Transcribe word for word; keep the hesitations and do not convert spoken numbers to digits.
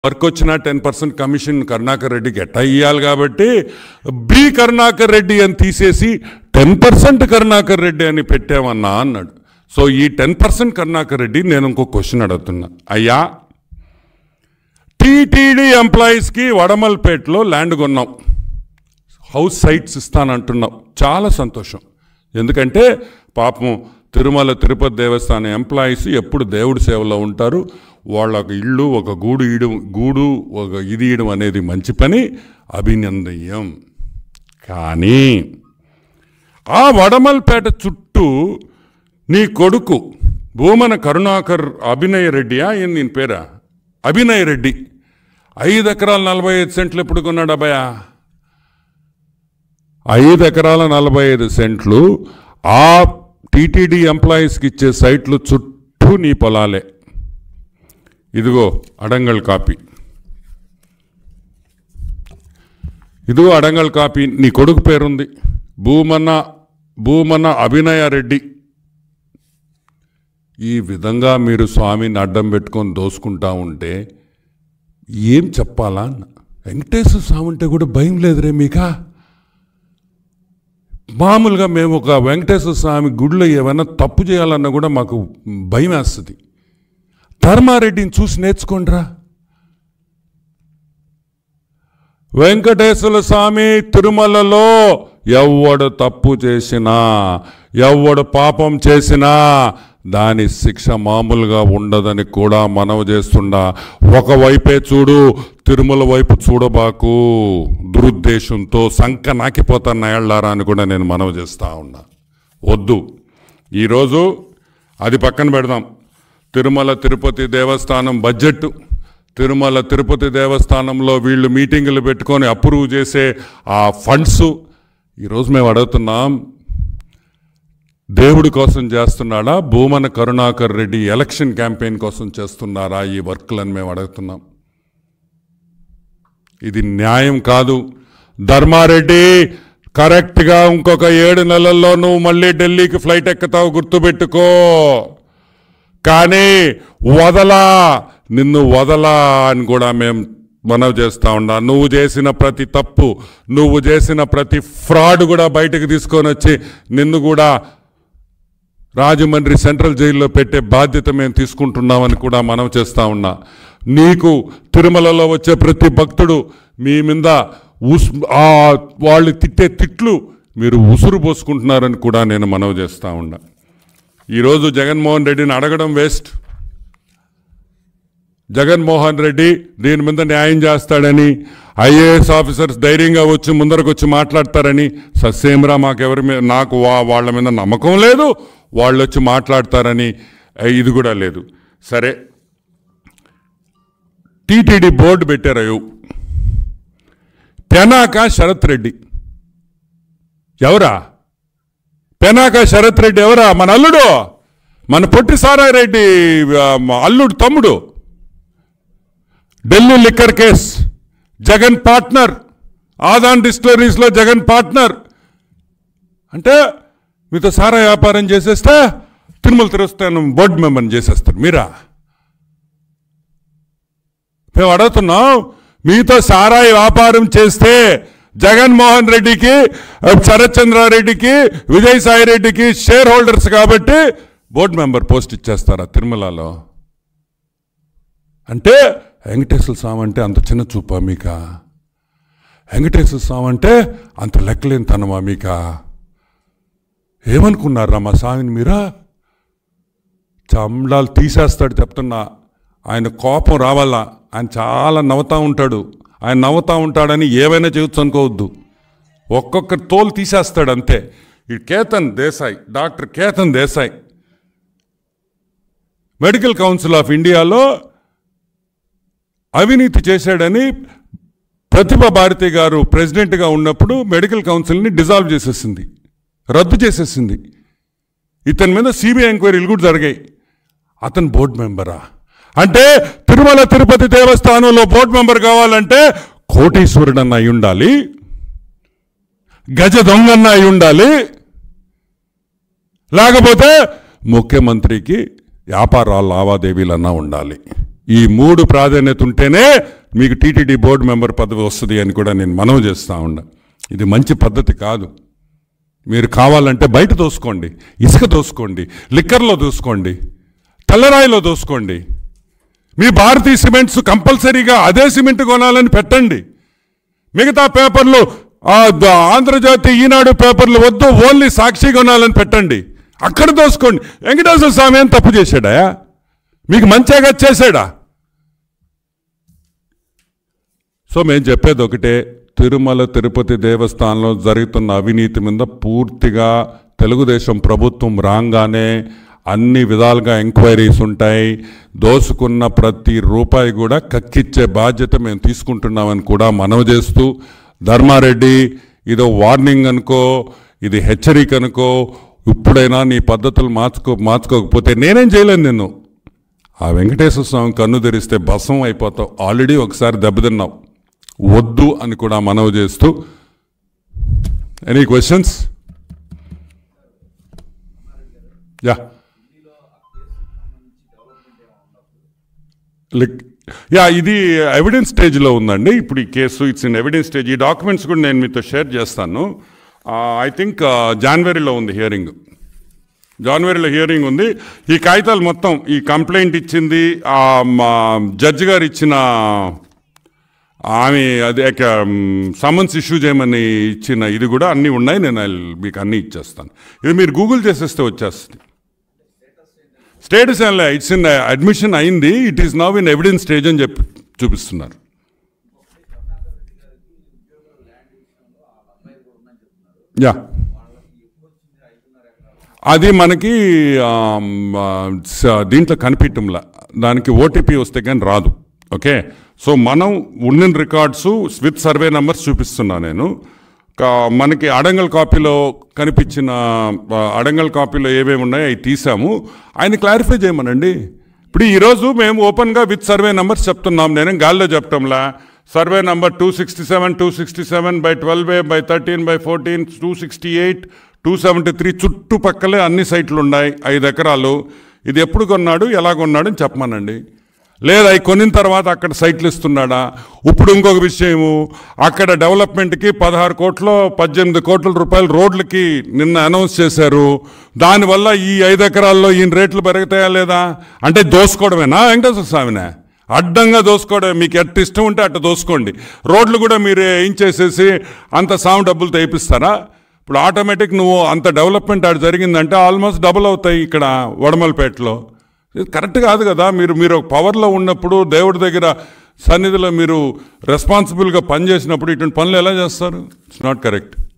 Work వచ్చిన ten percent commission Karunakar రెడ్డికి ఎట్టా ఇవ్వాలి కాబట్టి బి కరుణాకర్ రెడ్డి అని తీసేసి టెన్ పర్సెంట్ కరుణాకర్ రెడ్డి అని పెట్టామన్నా అన్నాడు. సో ఈ టెన్ పర్సెంట్ కరుణాకర్ రెడ్డి నేను ఇంకో క్వశ్చన్ అడుగుతున్నా. అయ్యా, టీటీడీ ఎంప్లాయీస్కి వడమల్పేటలో ల్యాండ్ కొన్నాం, హౌస్ సైట్స్ ఇస్తానంటున్నాం. చాలా సంతోషం. ఎందుకంటే పాపం తిరుమల తిరుపతి దేవస్థానం ఎంప్లాయీస్ ఎప్పుడు దేవుడి సేవలో ఉంటారు. వాళ్ళ ఒక ఇల్లు ఒక గూడు ఇయడం గూడు ఒక ఇది ఇయడం అనేది మంచి పని, అభినందనీయం. కానీ ఆ వడమల్పేట చుట్టూ నీ కొడుకు భూమన కరుణాకర్ అభినయ్ రెడ్డియా ఏం దీని పేరా అభినయ్ రెడ్డి ఐదు ఎకరాల నలభై ఐదు సెంట్లు ఎప్పుడు కొన్నాడు అబ్బాయా? ఐదు ఎకరాల నలభై ఐదు సెంట్లు ఆ టీటీడీ ఎంప్లాయీస్కి ఇచ్చే సైట్లు చుట్టూ నీ పొలాలే. ఇదిగో అడంగల్ కాపీ, ఇదిగో అడంగల్ కాపీ. నీ కొడుకు పేరుంది భూమన్న భూమన్న అభినయ రెడ్డి. ఈ విధంగా మీరు స్వామిని అడ్డం పెట్టుకొని దోసుకుంటా ఉంటే ఏం చెప్పాలా? వెంకటేశ్వర స్వామి అంటే కూడా భయం లేదురే మీకా? మామూలుగా మేము ఒక వెంకటేశ్వర స్వామి గుడిలో ఏమైనా తప్పు చేయాలన్నా కూడా మాకు భయం వేస్తుంది. ధర్మారెడ్డిని చూసి నేర్చుకోండిరా. వెంకటేశ్వర స్వామి తిరుమలలో ఎవడు తప్పు చేసినా ఎవడు పాపం చేసినా దాని శిక్ష మామూలుగా ఉండదని కూడా మనవి చేస్తుండా. ఒకవైపే చూడు, తిరుమల వైపు చూడబాకు. దురుద్దేశంతో సంక నాకిపోతాను ఏళ్లారా అని కూడా నేను మనవి చేస్తూ ఉన్నా. వద్దు, ఈరోజు అది పక్కన పెడదాం. తిరుమల తిరుపతి దేవస్థానం బడ్జెట్, తిరుమల తిరుపతి దేవస్థానంలో వీళ్ళు మీటింగులు పెట్టుకొని అప్రూవ్ చేసే ఆ ఫండ్స్, ఈరోజు మేము అడుగుతున్నాం, దేవుడి కోసం చేస్తున్నాడా, భూమన కరుణాకర్ రెడ్డి ఎలక్షన్ క్యాంపెయిన్ కోసం చేస్తున్నారా ఈ వర్క్లను మేము అడుగుతున్నాం. ఇది న్యాయం కాదు. ధర్మారెడ్డి, కరెక్ట్గా ఇంకొక ఏడు నెలల్లో నువ్వు మళ్ళీ ఢిల్లీకి ఫ్లైట్ ఎక్కుతావు, గుర్తుపెట్టుకో. కానీ వదలా, నిన్ను వదలా అని కూడా మేము మనవి చేస్తూ ఉన్నా. నువ్వు చేసిన ప్రతి తప్పు, నువ్వు చేసిన ప్రతి ఫ్రాడ్ కూడా బయటకు తీసుకొని వచ్చి నిన్ను కూడా రాజమండ్రి సెంట్రల్ జైల్లో పెట్టే బాధ్యత మేము తీసుకుంటున్నామని కూడా మనం చేస్తూ ఉన్నా. నీకు తిరుమలలో వచ్చే ప్రతి భక్తుడు మీ మీద ఉస్ వాళ్ళు తిట్టే తిట్లు మీరు ఉసురు పోసుకుంటున్నారని కూడా నేను మనవి చేస్తూ ఉన్నా. ఈరోజు జగన్మోహన్ రెడ్డిని అడగడం వేస్ట్. జగన్మోహన్ రెడ్డి దీని మీద న్యాయం చేస్తాడని, ఐఏఎస్ ఆఫీసర్స్ ధైర్యంగా వచ్చి ముందరకు వచ్చి మాట్లాడతారని సస్సేమరా మాకెవరి మీద నాకు వాళ్ళ మీద నమ్మకం లేదు. వాళ్ళు వచ్చి మాట్లాడతారని ఇది కూడా లేదు. సరే, టీటీడీ బోర్డు పెట్టారు. పెనాక శరత్ రెడ్డి ఎవరా? పెనాక శరత్ రెడ్డి ఎవరా? మన అల్లుడు, మన పొట్టి సారాయి రెడ్డి అల్లుడు తమ్ముడు. Delhi liquor case Jagan partner, Adan డిస్టిలరీస్లో జగన్ పార్ట్నర్. అంటే మీతో సారా వ్యాపారం చేసేస్తే తిరుమల తిరుస్తాను బోర్డు మెంబర్ని చేసేస్తారు మీరా? మేము అడుగుతున్నాం, మీతో సారాయి వ్యాపారం చేస్తే జగన్మోహన్ రెడ్డికి, శరత్ చంద్రారెడ్డికి, విజయసాయి రెడ్డికి షేర్ హోల్డర్స్ కాబట్టి బోర్డు మెంబర్ పోస్ట్ ఇచ్చేస్తారా తిరుమలలో? అంటే వెంకటేశ్వర స్వామి అంటే అంత చిన్న చూపా మీకా? వెంకటేశ్వర స్వామి అంటే అంత లెక్కలేని తనమా మీకా? ఏమనుకున్నారా మా స్వామిని మీరా? చండాలు తీసేస్తాడు చెప్తున్నా. ఆయన కోపం రావాలా. ఆయన చాలా నవ్వుతూ ఉంటాడు. ఆయన నవ్వుతూ ఉంటాడని ఏవైనా చేయొచ్చు అనుకోవద్దు. ఒక్కొక్కరి తోలు తీసేస్తాడు అంతే. ఈ Ketan Desai, doctor Ketan Desai medical council of ఇండియాలో అవినీతి చేశాడని ప్రతిభా భారతి గారు ప్రెసిడెంట్గా ఉన్నప్పుడు మెడికల్ కౌన్సిల్ని డిజాల్వ్ చేసేసింది, రద్దు చేసేసింది. ఇతని మీద సిబిఐ ఎంక్వైరీలు కూడా జరిగాయి. అతను బోర్డు మెంబరా? అంటే తిరుమల తిరుపతి దేవస్థానంలో బోర్డు మెంబర్ కావాలంటే కోటీశ్వరుడన్న అయి ఉండాలి, గజ దొంగన్న అయి ఉండాలి, లేకపోతే ముఖ్యమంత్రికి వ్యాపారాల లావాదేవీలన్నా ఉండాలి. ఈ మూడు ప్రాధాన్యత ఉంటేనే మీకు టీటీడీ బోర్డు మెంబర్ పదవి వస్తుంది అని కూడా నేను మనవి చేస్తూ ఉన్నా. ఇది మంచి పద్ధతి కాదు. మీరు కావాలంటే బయట దోసుకోండి, ఇసుక దోసుకోండి, లిక్కర్లో దోసుకోండి, తెల్లరాయిలో దోసుకోండి. మీ భారతీయ సిమెంట్స్ కంపల్సరీగా అదే సిమెంట్ కొనాలని పెట్టండి. మిగతా పేపర్లు ఆంధ్రజ్యోతి, ఈనాడు పేపర్లు వద్దు, ఓన్లీ సాక్షి కొనాలని పెట్టండి. అక్కడ దోసుకోండి. వెంకటేశ్వర స్వామి ఏం తప్పు చేశాడా? మీకు మంచిగా చేశాడా? సో మేము చెప్పేది ఒకటే, తిరుమల తిరుపతి దేవస్థానంలో జరుగుతున్న అవినీతి మీద పూర్తిగా తెలుగుదేశం ప్రభుత్వం రాగానే అన్ని విధాలుగా ఎంక్వైరీస్ ఉంటాయి. దోసుకున్న ప్రతి రూపాయి కూడా కక్కిచ్చే బాధ్యత మేము తీసుకుంటున్నామని కూడా మనవి చేస్తూ, ధర్మారెడ్డి ఇదో వార్నింగ్ అనుకో, ఇది హెచ్చరిక అనుకో, ఇప్పుడైనా నీ పద్ధతులు మార్చుకో మార్చుకోకపోతే నేనేం చేయలేను. నిన్ను ఆ వెంకటేశ్వర స్వామి కన్ను తెరిస్తే భస్మం అయిపోతావు. ఆల్రెడీ ఒకసారి దెబ్బతిన్నావు, వద్దు అని కూడా మనవి చేస్తూ. Any questions? Yeah like yeah ఇది ఎవిడెన్స్ స్టేజ్లో ఉందండి ఇప్పుడు ఈ కేసు. It's in evidence stage. ఈ డాక్యుమెంట్స్ కూడా నేను మీతో షేర్ చేస్తాను. ఐ థింక్ జనవరిలో ఉంది హియరింగ్. జనవరిలో హియరింగ్ ఉంది. ఈ కాగితాలు మొత్తం, ఈ కంప్లైంట్ ఇచ్చింది, జడ్జి గారు ఇచ్చిన ఆమె అదే సమన్స్ ఇష్యూ చేయమని ఇచ్చిన ఇది కూడా అన్నీ ఉన్నాయి. నేను మీకు అన్నీ ఇచ్చేస్తాను. ఇది మీరు గూగుల్ చేసేస్తే వచ్చేస్తుంది. స్టేటస్ ఏం లే, ఇట్స్ ఇన్ అడ్మిషన్ అయింది, it is now in evidence stage అని చెప్పి చూపిస్తున్నారు. యా అది మనకి దీంట్లో కనిపించంలా, దానికి ఓటీపీ వస్తే కానీ రాదు. ఓకే, సో మనం ఉన్న రికార్డ్స్ విత్ సర్వే నెంబర్స్ చూపిస్తున్నా నేను. మనకి అడంగల్ కాపీలో కనిపించిన అడంగల్ కాపీలో ఏమేమి ఉన్నాయో అవి తీసాము. ఆయన క్లారిఫై చేయమనండి. ఇప్పుడు ఈరోజు మేము ఓపెన్గా విత్ సర్వే నెంబర్స్ చెప్తున్నాం. నేనేం గాల్లో చెప్పటంలా. Survey number two sixty seven two sixty seven by twelve A by thirteen by fourteen two sixty eight two seventy three చుట్టుపక్కలే అన్ని సైట్లు ఉన్నాయి. ఐదు ఎకరాలు. ఇది ఎప్పుడు కొన్నాడు, ఎలా కొన్నాడు అని చెప్పమనండి. లేదా అవి కొనిన తర్వాత అక్కడ సైట్లు ఇస్తున్నాడా? ఇప్పుడు ఇంకొక విషయము, అక్కడ డెవలప్మెంట్కి పదహారు కోట్లు పద్దెనిమిది కోట్ల రూపాయలు రోడ్లకి నిన్న అనౌన్స్ చేశారు. దానివల్ల ఈ ఐదు ఎకరాల్లో ఈయన రేట్లు పెరుగుతాయా లేదా? అంటే దోసుకోవడమేనా వెంకటేశ్వర స్వామినే? అడ్డంగా దోసుకోవడమే. మీకు ఎట్ట ఇష్టం ఉంటే అట్ట దోసుకోండి. రోడ్లు కూడా మీరు ఏం చేసేసి అంత సాము డబ్బులు తెప్పిస్తారా? ఇప్పుడు ఆటోమేటిక్ నువ్వు అంత డెవలప్మెంట్ అటు జరిగిందంటే ఆల్మోస్ట్ డబుల్ అవుతాయి ఇక్కడ వడమలపేటలో. ఇది కరెక్ట్ కాదు కదా. మీరు మీరు పవర్లో ఉన్నప్పుడు, దేవుడి దగ్గర సన్నిధిలో మీరు రెస్పాన్సిబుల్గా పనిచేసినప్పుడు ఇటువంటి పనులు ఎలా చేస్తారు? It's not correct.